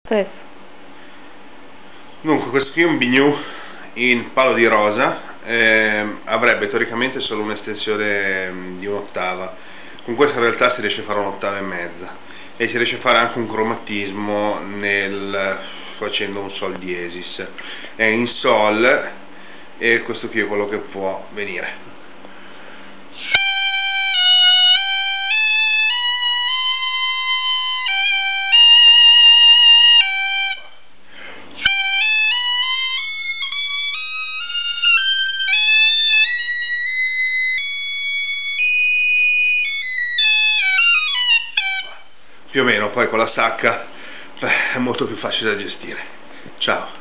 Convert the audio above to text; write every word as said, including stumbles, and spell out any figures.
Stesso. Dunque, questo qui è un bignou in palo di rosa, eh, avrebbe teoricamente solo un'estensione di un'ottava. Con questa in realtà si riesce a fare un'ottava e mezza e si riesce a fare anche un cromatismo nel, facendo un sol diesis. È in sol e questo qui è quello che può venire. Più o meno, poi con la sacca beh, è molto più facile da gestire. Ciao.